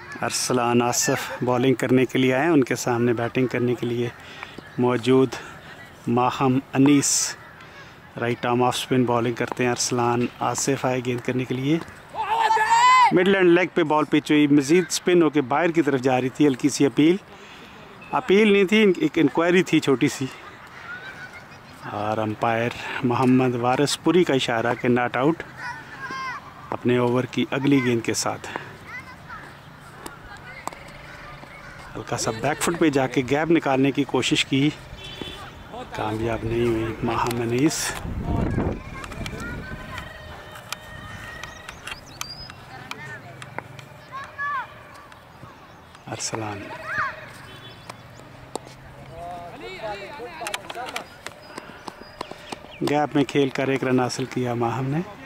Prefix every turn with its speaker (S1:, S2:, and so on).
S1: Arsalan Asif bowling करने के लिए आए, उनके सामने बैटिंग करने के लिए मौजूद Maham Anees right arm off spin bowling करते हैं। अरसलान आसिफ आए गेंद करने के लिए, मिडलैंड लेग पे बॉल पिच हुई, मज़ीद स्पिन होकर बाहर की तरफ जा रही थी। हल्की सी अपील नहीं थी, एक इंक्वायरी थी छोटी सी, और अंपायर मोहम्मद वारिसपुरी का इशारा कि नॉट आउट अपने ओवर की अगली गेंद के साथ। हल्का सा बैकफुट पे जाके गैप निकालने की कोशिश की, कामयाब नहीं हुई माहम अनीस। अरसलान गैप में खेल कर एक रन हासिल किया माहम ने।